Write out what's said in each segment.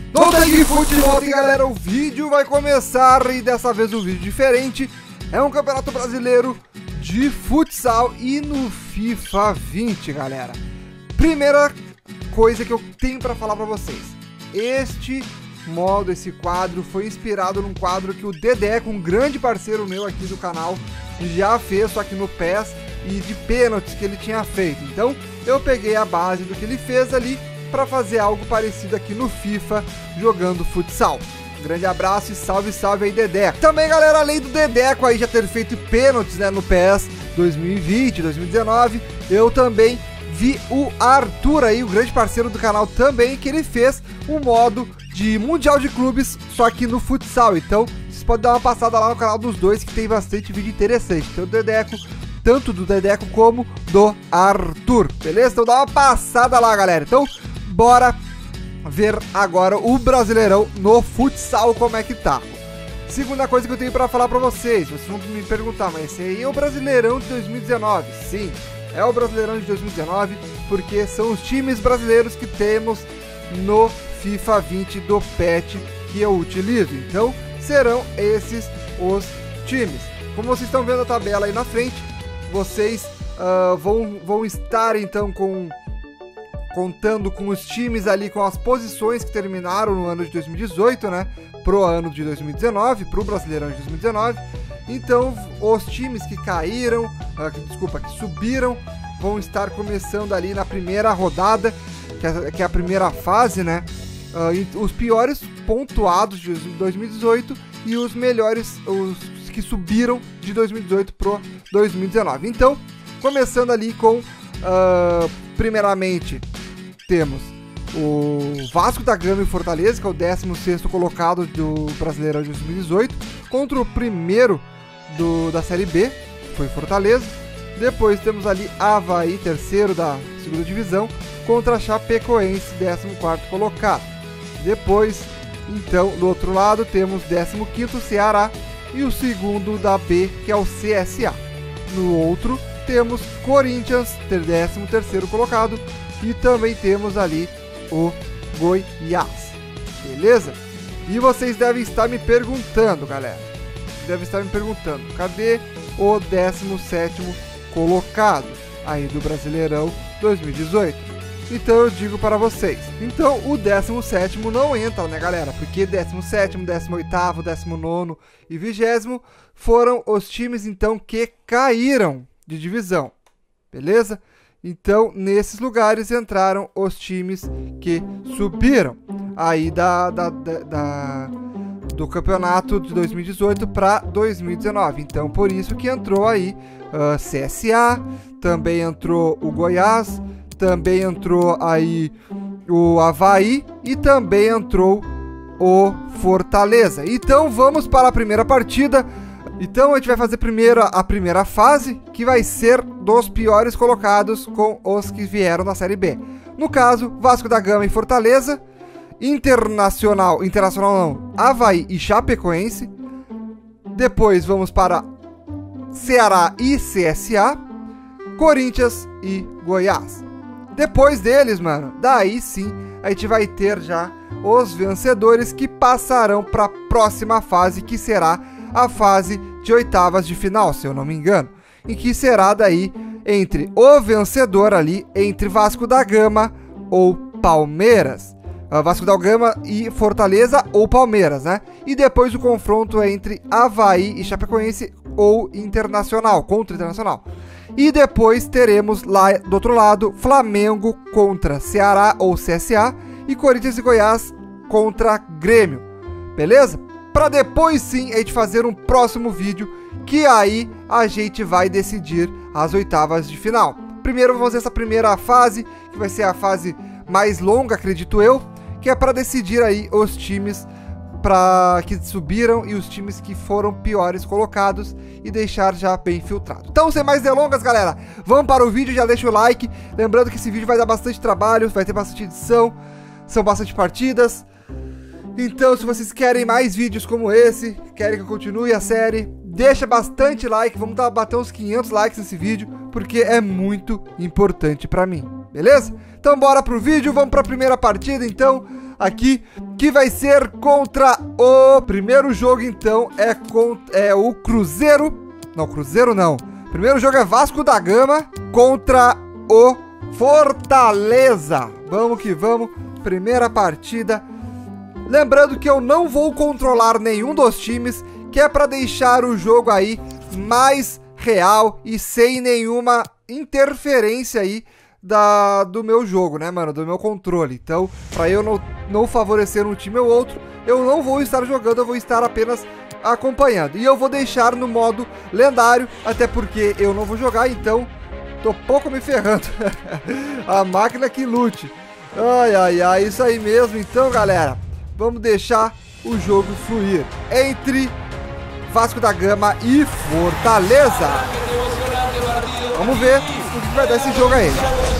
No Tag Futebol, galera, o vídeo vai começar e dessa vez um vídeo diferente. É um campeonato brasileiro de futsal e no FIFA 20, galera. Primeira coisa que eu tenho pra falar pra vocês. Este modo, esse quadro, foi inspirado num quadro que o Dedé, um grande parceiro meu aqui do canal, já fez, só que no PES e de pênaltis que ele tinha feito. Então, eu peguei a base do que ele fez ali para fazer algo parecido aqui no FIFA, jogando futsal. Um grande abraço e salve, salve aí, Dedé. Também, galera, além do Dedeco aí já ter feito pênaltis, né, no PES 2020, 2019, eu também vi o Arthur aí, o grande parceiro do canal também, que ele fez um modo de Mundial de Clubes, só que no futsal. Então, vocês podem dar uma passada lá no canal dos dois, que tem bastante vídeo interessante. Então, o Dedeco, tanto do Dedeco como do Arthur, beleza? Então, dá uma passada lá, galera. Então, bora ver agora o Brasileirão no futsal, como é que tá. Segunda coisa que eu tenho pra falar pra vocês, vocês vão me perguntar, mas esse aí é o Brasileirão de 2019? Sim, é o Brasileirão de 2019, porque são os times brasileiros que temos no FIFA 20 do PET que eu utilizo. Então, serão esses os times. Como vocês estão vendo a tabela aí na frente, vocês vão estar então contando com os times ali, com as posições que terminaram no ano de 2018, né, pro ano de 2019, pro Brasileirão de 2019. Então, os times que caíram, que subiram, vão estar começando ali na primeira rodada, que é a primeira fase, né, os piores pontuados de 2018 e os melhores, os que subiram de 2018 pro 2019. Então, começando ali com, primeiramente, temos o Vasco da Gama e Fortaleza, que é o 16º colocado do Brasileirão de 2018, contra o primeiro da Série B, que foi Fortaleza. Depois temos ali Avaí, terceiro da segunda divisão, contra a Chapecoense, 14º colocado. Depois, então, do outro lado, temos 15º Ceará e o segundo da B, que é o CSA. No outro, temos Corinthians, 13º colocado, e também temos ali o Goiás, beleza? E vocês devem estar me perguntando, galera, cadê o 17º colocado aí do Brasileirão 2018? Então eu digo para vocês, então o 17º não entra, né, galera? Porque 17º, 18º, 19º e 20º foram os times então que caíram de divisão, beleza? Então, nesses lugares entraram os times que subiram aí do campeonato de 2018 para 2019. Então, por isso que entrou aí CSA, também entrou o Goiás, também entrou aí o Avaí e também entrou o Fortaleza. Então, vamos para a primeira partida. Então a gente vai fazer primeiro a primeira fase, que vai ser dos piores colocados com os que vieram da Série B. No caso, Vasco da Gama e Fortaleza, Internacional não, Avaí e Chapecoense. Depois vamos para Ceará e CSA, Corinthians e Goiás. Depois deles, mano, daí sim a gente vai ter já os vencedores que passarão para a próxima fase, que será a fase de oitavas de final, se eu não me engano, em que será daí entre o vencedor ali, entre Vasco da Gama ou Palmeiras, Vasco da Gama e Fortaleza ou Palmeiras, né? E depois o confronto é entre Avaí e Chapecoense ou Internacional, contra Internacional. E depois teremos lá do outro lado Flamengo contra Ceará ou CSA e Corinthians e Goiás contra Grêmio, beleza? Para depois sim a gente fazer um próximo vídeo, que aí a gente vai decidir as oitavas de final. Primeiro vamos fazer essa primeira fase, que vai ser a fase mais longa, acredito eu, que é para decidir aí os times que subiram e os times que foram piores colocados e deixar já bem filtrado. Então, sem mais delongas, galera, vamos para o vídeo, já deixa o like. Lembrando que esse vídeo vai dar bastante trabalho, vai ter bastante edição, são bastante partidas. Então, se vocês querem mais vídeos como esse, querem que eu continue a série, deixa bastante like, vamos bater uns 500 likes nesse vídeo, porque é muito importante pra mim, beleza? Então bora pro vídeo, vamos pra primeira partida, então, aqui, que vai ser contra o primeiro jogo, então, é o Cruzeiro. Não, Cruzeiro não. O primeiro jogo é Vasco da Gama contra o Fortaleza. Vamos que vamos. Primeira partida. Lembrando que eu não vou controlar nenhum dos times, que é para deixar o jogo aí mais real e sem nenhuma interferência aí do meu jogo, né, mano? Do meu controle. Então, para eu não favorecer um time ou outro, eu não vou estar jogando, eu vou estar apenas acompanhando. E eu vou deixar no modo lendário, até porque eu não vou jogar, então tô pouco me ferrando. A máquina que lute. Ai, ai, ai, isso aí mesmo. Então, galera, vamos deixar o jogo fluir entre Vasco da Gama e Fortaleza. Vamos ver o que vai dar esse jogo aí.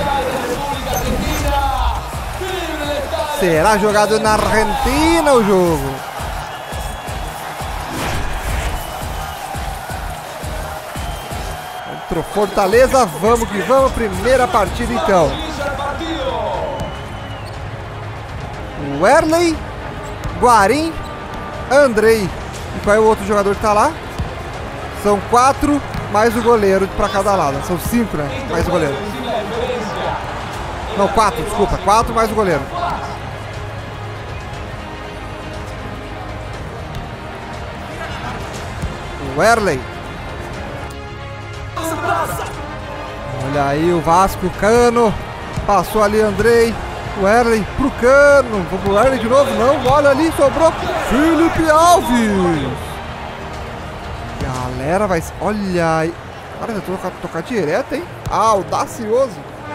Será jogado na Argentina o jogo? Contra o Fortaleza, vamos que vamos. Primeira partida então. Werley, Guarim, Andrei. E qual é o outro jogador que tá lá? São 4 mais o goleiro para cada lado. São 5, né? Mais o goleiro. Não, 4, desculpa. 4 mais o goleiro. Werley. Olha aí o Vasco, Cano. Passou ali Andrei. Werley pro Cano. Vamos pro Werley de novo? Não, olha ali, sobrou Felipe Alves. Galera, vai... Olha aí. Cara, eu tô tocar direto, hein? Audacioso.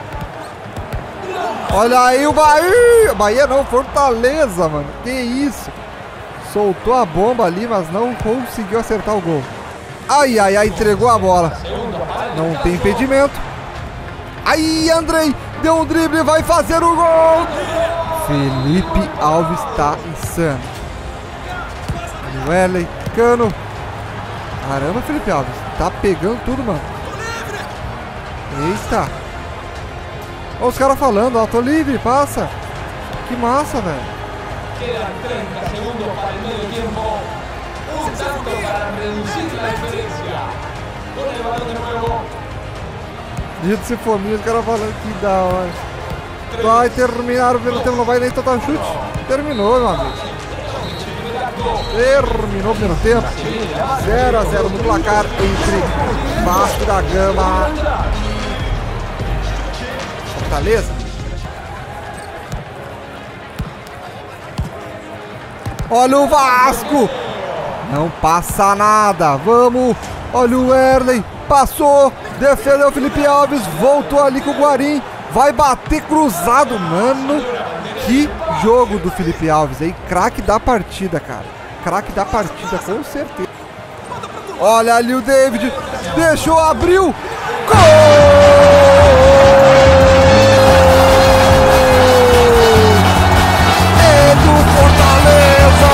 Olha aí o Bahia. Bahia não, Fortaleza, mano. Que isso. Soltou a bomba ali, mas não conseguiu acertar o gol. Ai, ai, ai, entregou a bola. Não tem impedimento. Aí, Andrei. Deu um drible, vai fazer o gol. Felipe Alves tá insano. Werley, Cano. Caramba, Felipe Alves. Tá pegando tudo, mano. Eita. Olha os caras falando, ó. Tô livre, passa. Que massa, velho. Quedan 30 segundos para el medio tiempo. Un tanto para reducir la diferencia. Con el balón de nuevo. Dito se fominha, os caras falando que da hora. Vai terminar o primeiro tempo, não vai nem tocar um chute. Terminou, meu amigo. Terminou o primeiro tempo. 0-0 no placar entre Vasco da Gama e Fortaleza. Olha o Vasco. Não passa nada. Vamos. Olha o Werley. Passou. Defendeu o Felipe Alves. Voltou ali com o Guarim. Vai bater cruzado, mano. Que jogo do Felipe Alves aí. Craque da partida, cara. Craque da partida, com certeza. Olha ali o David. Deixou, abriu. Gol! É do Fortaleza!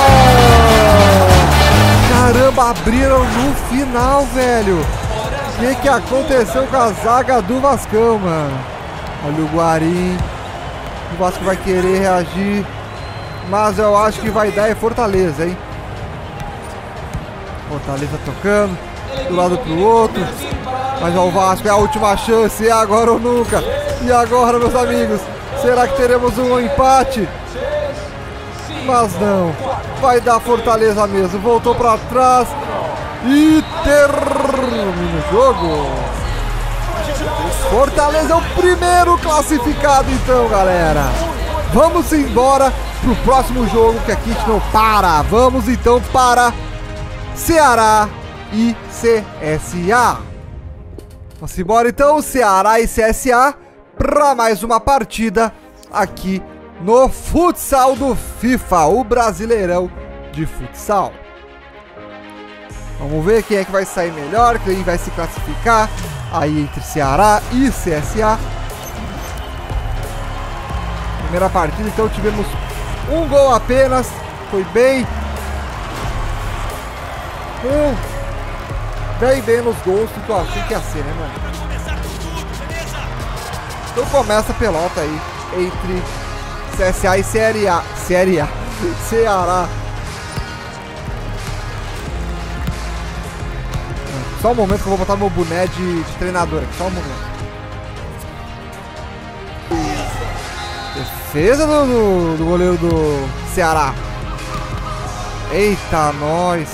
Caramba, abriram no final, velho. O que aconteceu com a zaga do Vascão, mano? Olha o Guarim. O Vasco vai querer reagir. Mas eu acho que vai dar é Fortaleza, hein? Fortaleza tocando. Do lado pro outro. Mas ó, o Vasco é a última chance. É agora ou nunca. E agora, meus amigos? Será que teremos um empate? Mas não. Vai dar Fortaleza mesmo. Voltou pra trás. E termina o jogo. Fortaleza é o primeiro classificado, então, galera. Vamos embora pro próximo jogo, que aqui a gente não para. Vamos então para Ceará e CSA. Vamos embora então, Ceará e CSA, para mais uma partida aqui no futsal do FIFA, o Brasileirão de futsal. Vamos ver quem é que vai sair melhor, quem vai se classificar aí entre Ceará e CSA. Primeira partida, então tivemos um gol apenas, foi bem bem nos gols do que eu achei que ia ser, né, mano? Então começa a pelota aí entre CSA e Ceará. Só um momento que eu vou botar meu boné de treinador aqui. Só um momento. Defesa do goleiro do Ceará. Eita, nós.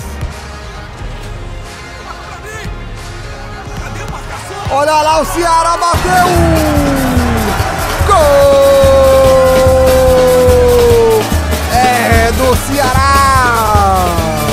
Olha lá, o Ceará bateu! Gol! É do Ceará!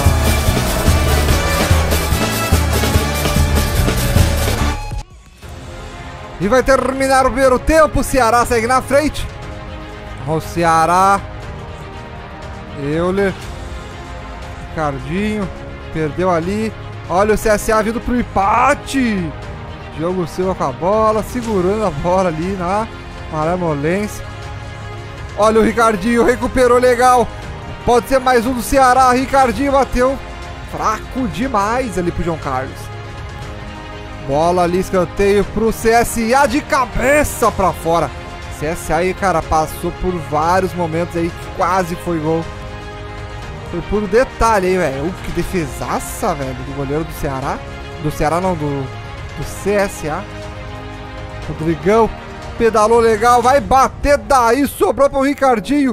E vai terminar o primeiro tempo. O Ceará segue na frente. O Ceará. Euler. Ricardinho. Perdeu ali. Olha o CSA vindo pro empate. Diogo Silva com a bola. Segurando a bola ali na malemolência. Olha o Ricardinho. Recuperou legal. Pode ser mais um do Ceará. Ricardinho bateu. Fraco demais ali pro João Carlos. Bola ali, escanteio pro CSA de cabeça pra fora. CSA aí, cara, passou por vários momentos aí que quase foi gol. Foi por detalhe aí, velho. Que defesaça, velho, do goleiro do Ceará. Do Ceará não, do CSA. Rodrigão pedalou legal, vai bater daí, sobrou pro Ricardinho.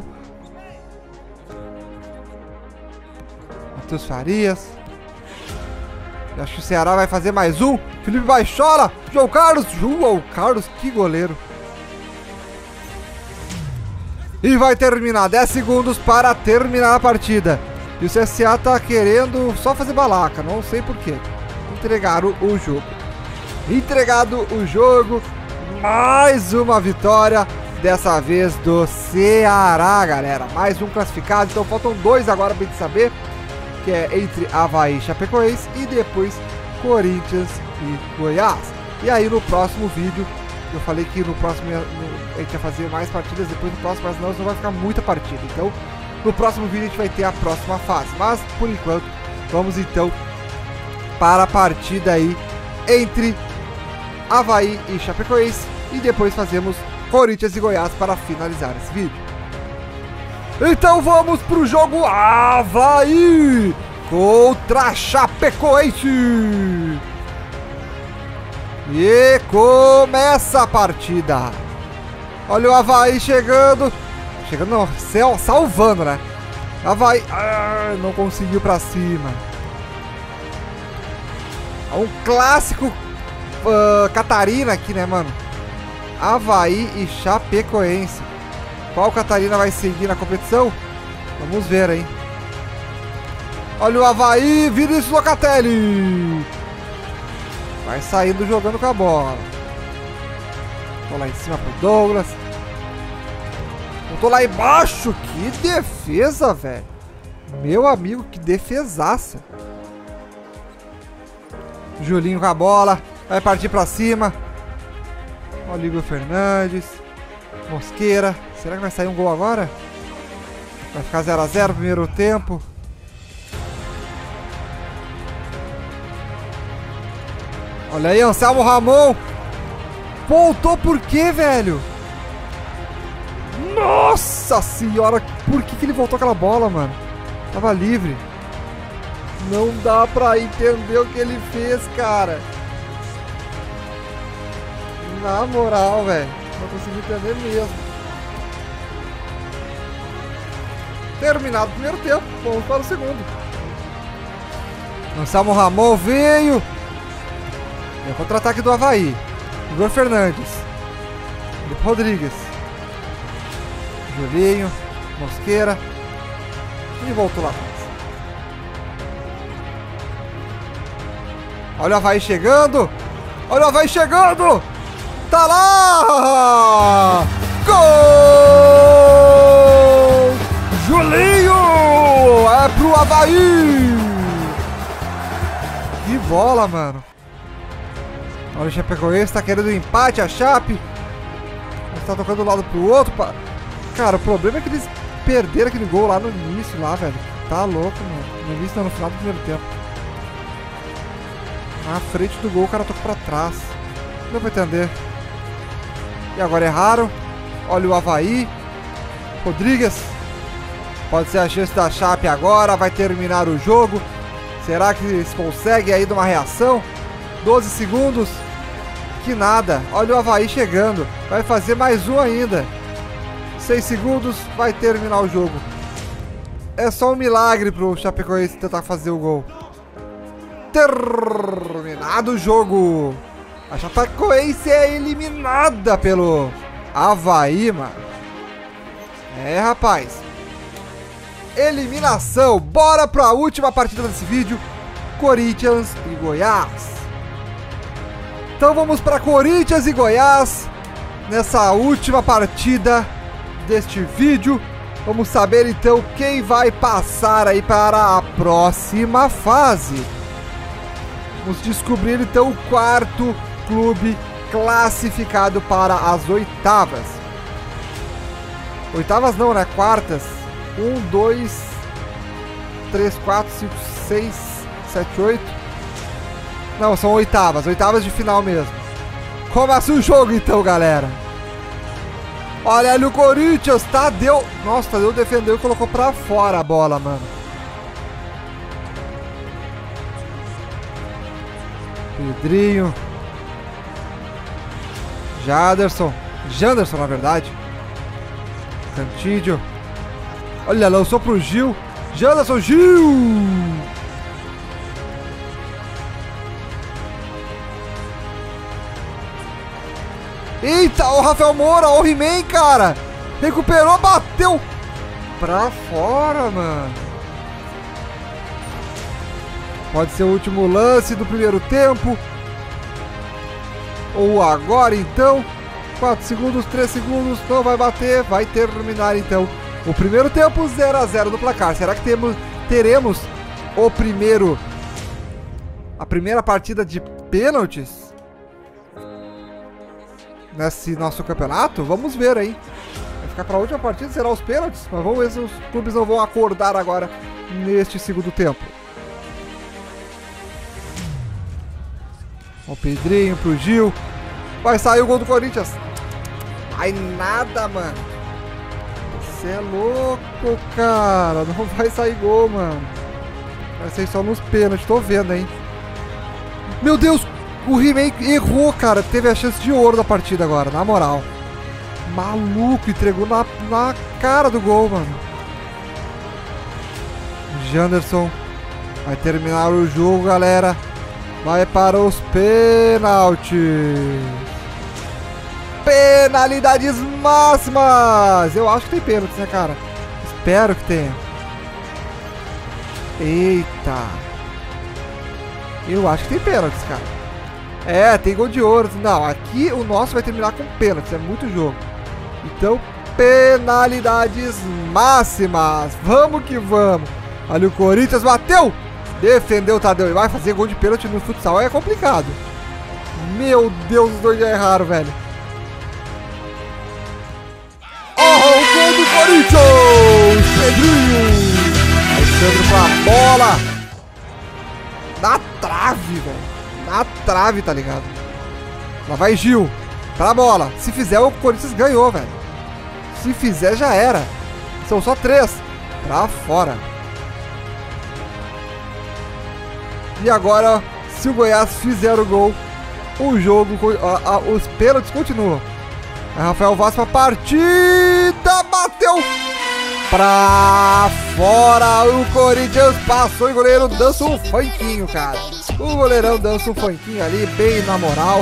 Matheus Farias. Acho que o Ceará vai fazer mais um. Felipe Baixola. João Carlos. João Carlos, que goleiro. E vai terminar. 10 segundos para terminar a partida. E o CSA tá querendo só fazer balaca. Não sei porquê. Entregaram o jogo. Entregado o jogo. Mais uma vitória. Dessa vez do Ceará, galera. Mais um classificado. Então faltam 2 agora pra gente saber. Que é entre Avaí e Chapecoense e depois Corinthians e Goiás. E aí no próximo vídeo, eu falei que no próximo a gente ia fazer mais partidas depois do próximo, mas não vai ficar muita partida. Então no próximo vídeo a gente vai ter a próxima fase. Mas por enquanto, vamos então para a partida aí entre Avaí e Chapecoense e depois fazemos Corinthians e Goiás para finalizar esse vídeo. Então vamos pro jogo Avaí contra Chapecoense. E começa a partida. Olha o Avaí chegando. Chegando não, salvando, né? Avaí não conseguiu pra cima. Um clássico Catarina aqui, né, mano? Avaí e Chapecoense. Qual Catarina vai seguir na competição? Vamos ver, hein? Olha o Avaí, Vinícius Locatelli. Vai saindo jogando com a bola. Tô lá em cima pro Douglas. Eu tô lá embaixo. Que defesa, velho. Meu amigo, que defesaça. Julinho com a bola. Vai partir pra cima. Olha o Igor Fernandes. Mosqueira. Será que vai sair um gol agora? Vai ficar 0 a 0 primeiro tempo. Olha aí, Anselmo Ramon. Voltou por quê, velho? Nossa senhora. Por que ele voltou aquela bola, mano? Tava livre. Não dá pra entender o que ele fez, cara. Na moral, velho. Não consegui entender mesmo. Terminado o primeiro tempo, vamos para o segundo. Anselmo Ramon veio. É o contra-ataque do Avaí. Igor Fernandes. Felipe Rodrigues. Julinho. Mosqueira. E voltou lá atrás. Olha o Avaí chegando. Olha o Avaí chegando. Tá lá. Gol! Julinho! É pro Avaí! Que bola, mano. Olha o Chapecoense, tá querendo um empate, a Chape. Tá tocando de um lado pro outro. Cara, o problema é que eles perderam aquele gol lá no início, lá, velho. Tá louco, mano. No início, não, no final do primeiro tempo. Na frente do gol, o cara tocou pra trás. Não deu pra entender. E agora erraram. Olha o Avaí. Rodrigues. Pode ser a chance da Chape agora, vai terminar o jogo. Será que eles conseguem aí de uma reação? 12 segundos. Que nada, olha o Avaí chegando. Vai fazer mais um ainda. 6 segundos, vai terminar o jogo. É só um milagre pro Chapecoense tentar fazer o gol. Terminado o jogo. A Chapecoense é eliminada pelo Avaí, mano. É, rapaz. Eliminação. Bora pra última partida desse vídeo. Corinthians e Goiás. Então vamos para Corinthians e Goiás. Nessa última partida deste vídeo. Vamos saber então quem vai passar aí para a próxima fase. Vamos descobrir então o quarto clube classificado para as oitavas. Oitavas não, né? Quartas. 1, 2, 3, 4, 5, 6, 7, 8. Não, são oitavas. Oitavas de final mesmo. Começa o jogo então, galera. Olha ali o Corinthians. Tadeu. Nossa, Tadeu defendeu e colocou pra fora a bola, mano. Pedrinho. Janderson, na verdade. Cantídio. Olha, lançou pro Gil. Janderson, Gil! Eita, o Rafael Moura, o He-Man, cara. Recuperou, bateu pra fora, mano. Pode ser o último lance do primeiro tempo. Ou agora, então. 4 segundos, 3 segundos. Não vai bater, vai terminar, então. O primeiro tempo, 0 a 0 no placar. Será que teremos a primeira partida de pênaltis nesse nosso campeonato? Vamos ver aí. Vai ficar para a última partida, será os pênaltis? Mas vamos ver se os clubes não vão acordar agora neste segundo tempo. O Pedrinho pro Gil. Vai sair o gol do Corinthians. Vai nada, mano. Você é louco, cara. Não vai sair gol, mano. Vai sair só nos pênaltis. Tô vendo, hein. Meu Deus. O He-Man errou, cara. Teve a chance de ouro da partida agora, na moral. Maluco. Entregou na cara do gol, mano. Janderson. Vai terminar o jogo, galera. Vai para os pênaltis. Penalidades máximas. Eu acho que tem pênaltis, né, cara? Espero que tenha. Eita. Eu acho que tem pênaltis, cara. É, tem gol de ouro. Não, aqui o nosso vai terminar com pênaltis. É muito jogo. Então, penalidades máximas. Vamos que vamos. Olha o Corinthians, bateu. Defendeu o Tadeu. E vai fazer gol de pênalti no futsal. É complicado. Meu Deus, os dois já erraram, velho. Oh, o gol do Corinthians! Pedrinho! Alexandre com a bola. Na trave, velho. Na trave, tá ligado? Lá vai Gil. Pra bola. Se fizer, o Corinthians ganhou, velho. Se fizer, já era. São só 3. Pra fora. E agora, se o Goiás fizer o gol, o jogo, os pênaltis continuam. Rafael Vaz pra partida, bateu pra fora, o Corinthians passou e o goleiro dança um funkinho, cara. O goleirão dança um funkinho ali, bem na moral.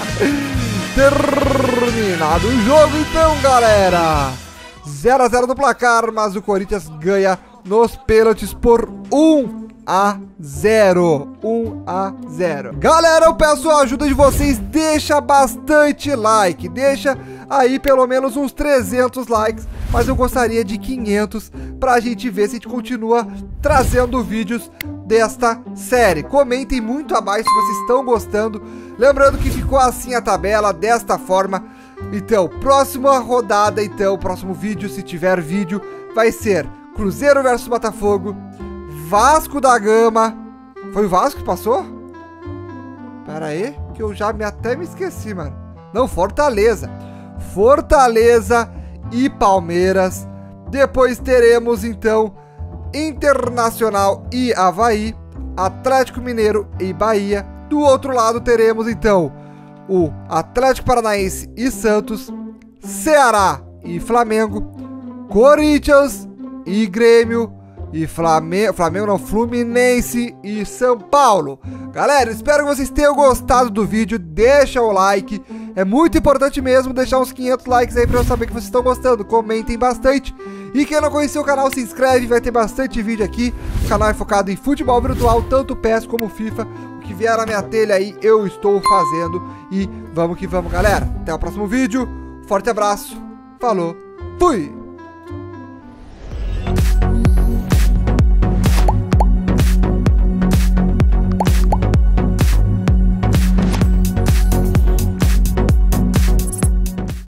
Terminado o jogo então, galera. 0 a 0 no placar, mas o Corinthians ganha nos pênaltis por 1 a 0. 1 a 0. Galera, eu peço a ajuda de vocês. Deixa bastante like. Deixa aí pelo menos uns 300 likes. Mas eu gostaria de 500 pra gente ver se a gente continua trazendo vídeos desta série. Comentem muito abaixo se vocês estão gostando. Lembrando que ficou assim a tabela, desta forma. Então, próxima rodada, então, próximo vídeo, se tiver vídeo, vai ser Cruzeiro versus Botafogo, Vasco da Gama. Foi o Vasco que passou? Pera aí, que eu já até me esqueci, mano. Não, Fortaleza. Fortaleza e Palmeiras Depois teremos então Internacional e Avaí, Atlético Mineiro e Bahia. Do outro lado teremos então o Atlético Paranaense e Santos, Ceará e Flamengo, Corinthians e Grêmio, e Fluminense e São Paulo. Galera, espero que vocês tenham gostado do vídeo. Deixa o like, é muito importante mesmo deixar uns 500 likes aí pra eu saber que vocês estão gostando. Comentem bastante. E quem não conheceu o canal, se inscreve, vai ter bastante vídeo aqui. O canal é focado em futebol virtual, tanto PES como FIFA. O que vier na minha telha aí, eu estou fazendo. E vamos que vamos, galera. Até o próximo vídeo. Forte abraço. Falou. Fui!